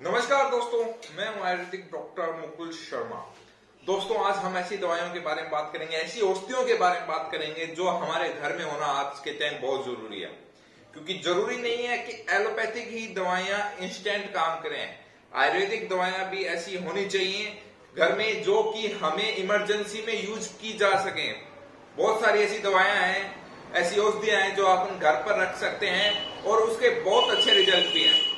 नमस्कार दोस्तों, मैं हूं आयुर्वेदिक डॉक्टर मुकुल शर्मा। दोस्तों, आज हम ऐसी दवाइयों के बारे में बात करेंगे, ऐसी औषधियों के बारे में बात करेंगे जो हमारे घर में होना आज के टाइम बहुत जरूरी है। क्योंकि जरूरी नहीं है कि एलोपैथिक ही दवाइयां इंस्टेंट काम करें। आयुर्वेदिक दवाइयां भी ऐसी होनी चाहिए घर में जो कि हमें इमरजेंसी में यूज की जा सके। बहुत सारी ऐसी दवाइयां हैं, ऐसी औषधियां हैं जो आप घर पर रख सकते हैं और उसके बहुत अच्छे रिजल्ट भी हैं,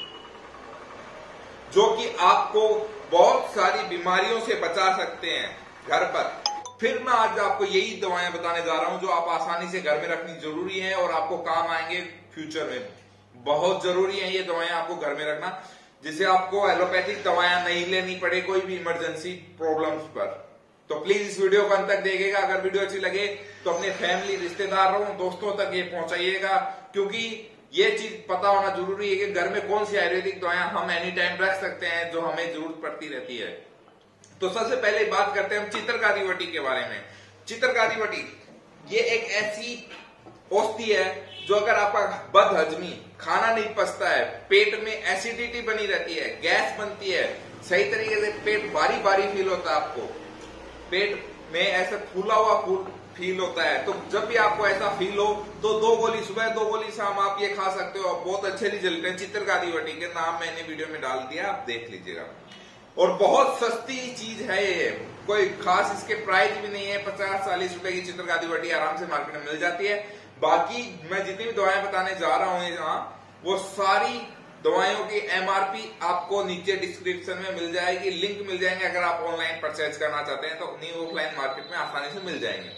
जो कि आपको बहुत सारी बीमारियों से बचा सकते हैं घर पर। फिर मैं आज आपको यही दवाएं बताने जा रहा हूं जो आप आसानी से घर में रखनी जरूरी है और आपको काम आएंगे फ्यूचर में। बहुत जरूरी है ये दवाएं आपको घर में रखना, जिससे आपको एलोपैथिक दवाएं नहीं लेनी पड़े कोई भी इमरजेंसी प्रॉब्लम्स पर। तो प्लीज इस वीडियो को अंत तक देखिएगा। अगर वीडियो अच्छी लगे तो अपने फैमिली, रिश्तेदारों, दोस्तों तक ये पहुंचाइएगा, क्योंकि ये चीज पता होना जरूरी है कि घर में कौन सी आयुर्वेदिक दवाएं हम एनी टाइम रख सकते हैं जो हमें जरूरत पड़ती रहती है। तो सबसे पहले बात करते हैं हम चित्रकारी वटी के बारे में। चित्रकारी वटी ये एक ऐसी औषधि है जो अगर आपका बदहजमी, खाना नहीं पचता है, पेट में एसिडिटी बनी रहती है, गैस बनती है, सही तरीके से पेट भारी भारी फील होता है, आपको पेट में ऐसा फूला हुआ फील होता है, तो जब भी आपको ऐसा फील हो तो 2 गोली सुबह 2 गोली शाम आप ये खा सकते हो। बहुत अच्छे रिजल्ट है। चित्रकारी वटी के नाम मैंने वीडियो में डाल दिया, आप देख लीजिएगा। और बहुत सस्ती चीज है ये, कोई खास इसके प्राइस भी नहीं है। 50-40 रुपए की चित्रकारी वटी आराम से मार्केट में मिल जाती है। बाकी मैं जितनी भी दवाएं बताने जा रहा हूं यहाँ, वो सारी दवाइयों की एमआरपी आपको नीचे डिस्क्रिप्शन में मिल जाएगी, लिंक मिल जाएंगे। अगर आप ऑनलाइन परचेज करना चाहते हैं तो न्यू ऑफलाइन मार्केट में आसानी से मिल जाएंगे।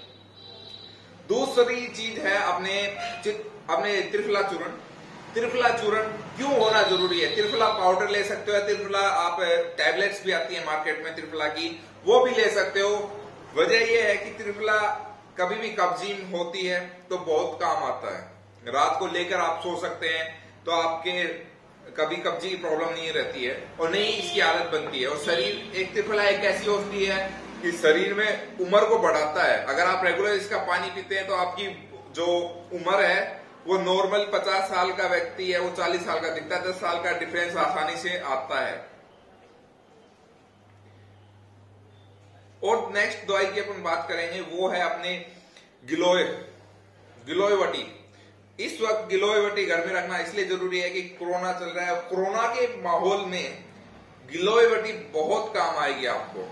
दूसरी चीज है अपने त्रिफला चूर्ण। त्रिफला चूर्ण क्यों होना जरूरी है? त्रिफला पाउडर ले सकते हो, त्रिफला आप टैबलेट्स भी आती है मार्केट में त्रिफला की, वो भी ले सकते हो। वजह यह है कि त्रिफला कभी भी कब्जी होती है तो बहुत काम आता है। रात को लेकर आप सो सकते हैं तो आपके कभी कब्जी की प्रॉब्लम नहीं रहती है और नहीं इसकी आदत बनती है। और शरीर, एक त्रिफला एक ऐसी औषधि है कि शरीर में उम्र को बढ़ाता है। अगर आप रेगुलर इसका पानी पीते हैं तो आपकी जो उम्र है वो नॉर्मल 50 साल का व्यक्ति है वो 40 साल का दिखता है। 10 साल का डिफरेंस आसानी से आता है। और नेक्स्ट दवाई की अपन बात करेंगे वो है अपने गिलोय वटी। इस वक्त गिलोय वटी घर में रखना इसलिए जरूरी है कि कोरोना चल रहा है। कोरोना के माहौल में गिलोय वटी बहुत काम आएगी आपको।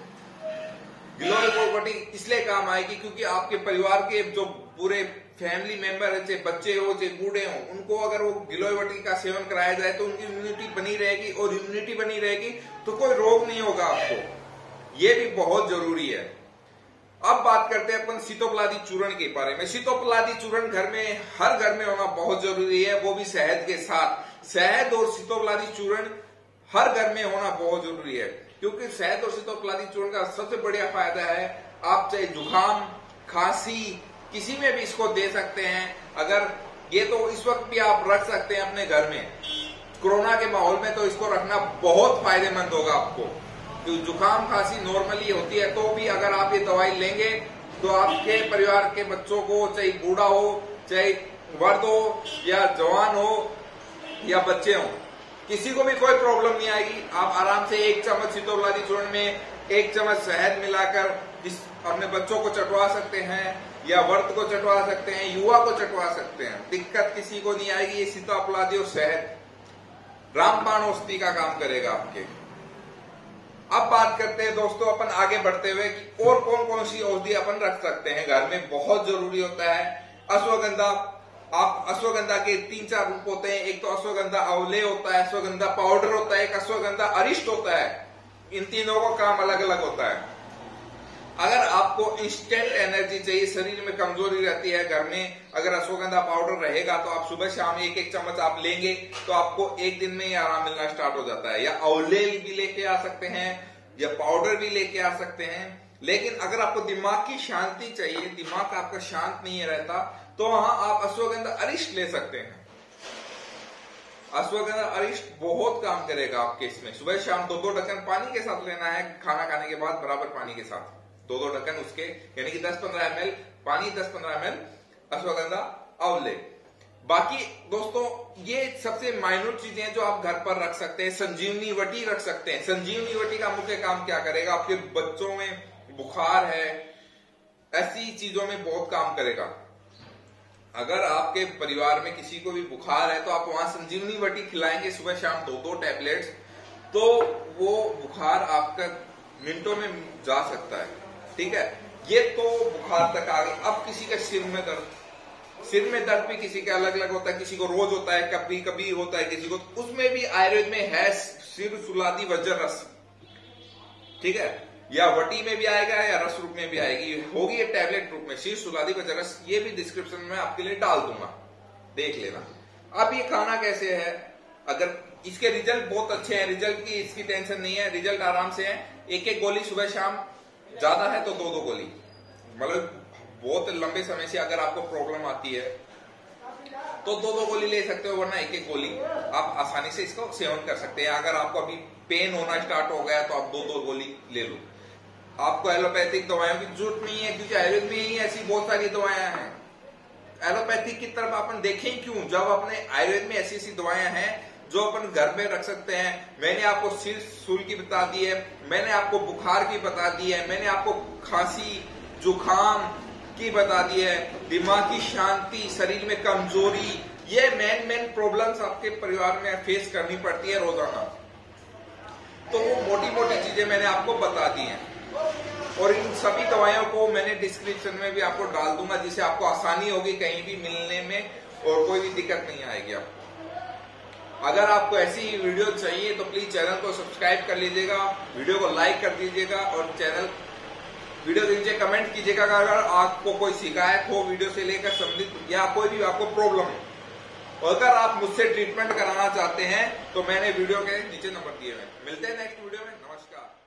गिलोय वटी इसलिए काम आएगी क्योंकि आपके परिवार के जो पूरे फैमिली मेंबर है, चाहे बच्चे हो चाहे बूढ़े हो, उनको अगर वो गिलोय वटी का सेवन कराया जाए तो उनकी इम्यूनिटी बनी रहेगी, और इम्यूनिटी बनी रहेगी तो कोई रोग नहीं होगा आपको। ये भी बहुत जरूरी है। अब बात करते हैं अपन सीतोपलादी चूर्ण के बारे में। सीतोपलादी चूर्ण घर में, हर घर में होना बहुत जरूरी है, वो भी शहद के साथ। शहद और सीतोपलादी चूर्ण हर घर में होना बहुत जरूरी है, क्योंकि शहद और सीतोपलादी चूर्ण का सबसे बढ़िया फायदा है, आप चाहे जुकाम, खांसी, किसी में भी इसको दे सकते हैं। अगर ये तो इस वक्त भी आप रख सकते हैं अपने घर में, कोरोना के माहौल में तो इसको रखना बहुत फायदेमंद होगा आपको। तो जुकाम खांसी नॉर्मली होती है, तो भी अगर आप ये दवाई लेंगे तो आपके परिवार के बच्चों को, चाहे बूढ़ा हो, चाहे वर्द हो, या जवान हो, या बच्चे हो, किसी को भी कोई प्रॉब्लम नहीं आएगी। आप आराम से 1 चम्मच सीतोपलादी चूर्ण में 1 चम्मच शहद मिलाकर अपने बच्चों को चटवा सकते हैं, या वर्द को चटवा सकते हैं, युवा को चटवा सकते हैं। दिक्कत किसी को नहीं आएगी। ये सीतोपलादी और शहद रामबाण औषधि का काम करेगा आपके। अब बात करते हैं दोस्तों अपन आगे बढ़ते हुए कि और कौन कौन सी औषधि अपन रख सकते हैं घर में। बहुत जरूरी होता है अश्वगंधा। आप अश्वगंधा के 3-4 रूप होते हैं। एक तो अश्वगंधा अवले होता है, अश्वगंधा पाउडर होता है, एक अश्वगंधा अरिष्ट होता है। इन तीनों का काम अलग अलग होता है। अगर आपको इंस्टेंट एनर्जी चाहिए, शरीर में कमजोरी रहती है घर में, अगर अश्वगंधा पाउडर रहेगा तो आप सुबह शाम 1-1 चम्मच आप लेंगे तो आपको 1 दिन में ही आराम मिलना स्टार्ट हो जाता है। या अवले भी लेके आ सकते हैं, या पाउडर भी लेके आ सकते हैं। लेकिन अगर आपको दिमाग की शांति चाहिए, दिमाग आपका शांत नहीं रहता, तो वहां आप अश्वगंधा अरिष्ट ले सकते हैं। अश्वगंधा अरिष्ट बहुत काम करेगा आपके इसमें। सुबह शाम 2-2 ढक्कन पानी के साथ लेना है, खाना खाने के बाद बराबर पानी के साथ 2-2 ढक्कन उसके, यानी कि 10-15 ml पानी, 10-15 ml अश्वगंधा अवले। बाकी दोस्तों ये सबसे माइन्यूट चीजें हैं जो आप घर पर रख सकते हैं। संजीवनी वटी रख सकते हैं। संजीवनी वटी का मुख्य काम क्या करेगा? आपके बच्चों में बुखार है, ऐसी चीजों में बहुत काम करेगा। अगर आपके परिवार में किसी को भी बुखार है तो आप वहां संजीवनी वटी खिलाएंगे सुबह शाम 2-2 टैबलेट्स, तो वो बुखार आपका मिनटों में जा सकता है। ठीक है, ये तो बुखार तक आ गई। अब किसी का सिर में दर्द भी किसी का अलग अलग होता है, किसी को रोज होता है, कभी कभी होता है किसी को, उसमें भी आयुर्वेद में है सिर सुलादी वज्र रस। ठीक है, या वटी में भी आएगा या रस रूप में भी आएगी, होगी ये टैबलेट रूप में सिर सुलादी वज्र रस। ये भी डिस्क्रिप्शन में आपके लिए डाल दूंगा, देख लेना। अब ये खाना कैसे है? अगर इसके रिजल्ट बहुत अच्छे हैं, रिजल्ट की इसकी टेंशन नहीं है, रिजल्ट आराम से है। 1-1 गोली सुबह शाम, ज्यादा है तो 2-2 गोली, मतलब बहुत लंबे समय से अगर आपको प्रॉब्लम आती है तो 2-2 गोली ले सकते हो, वरना 1-1 गोली आप आसानी से इसको सेवन कर सकते हैं। अगर आपको अभी पेन होना स्टार्ट हो गया तो आप 2-2 गोली ले लो। आपको एलोपैथिक दवाइयों की जरूरत नहीं है, क्योंकि आयुर्वेद में ही ऐसी बहुत सारी दवाएं हैं। एलोपैथिक की तरफ अपन देखें क्यों, जब अपने आयुर्वेद में ऐसी ऐसी दवाएं हैं जो अपन घर में रख सकते हैं। मैंने आपको सिर सूल की बता दी है, मैंने आपको बुखार की बता दी है, मैंने आपको खांसी जुकाम की बता दी है, दिमाग की शांति, शरीर में कमजोरी, ये मेन प्रॉब्लम्स आपके परिवार में फेस करनी पड़ती है रोजाना, तो वो मोटी मोटी चीजें मैंने आपको बता दी हैं। और इन सभी दवाइयों को मैंने डिस्क्रिप्शन में भी आपको डाल दूंगा, जिससे आपको आसानी होगी कहीं भी मिलने में और कोई भी दिक्कत नहीं आएगी आपको। अगर आपको ऐसी वीडियो चाहिए तो प्लीज चैनल को सब्सक्राइब कर लीजिएगा, वीडियो को लाइक कर दीजिएगा और वीडियो के नीचे कमेंट कीजिएगा अगर आपको कोई शिकायत हो वीडियो से लेकर संबंधित या कोई भी आपको प्रॉब्लम हो। और अगर आप मुझसे ट्रीटमेंट कराना चाहते हैं तो मैंने वीडियो के नीचे नंबर दिए हुए हैं। मिलते हैं नेक्स्ट वीडियो में। नमस्कार।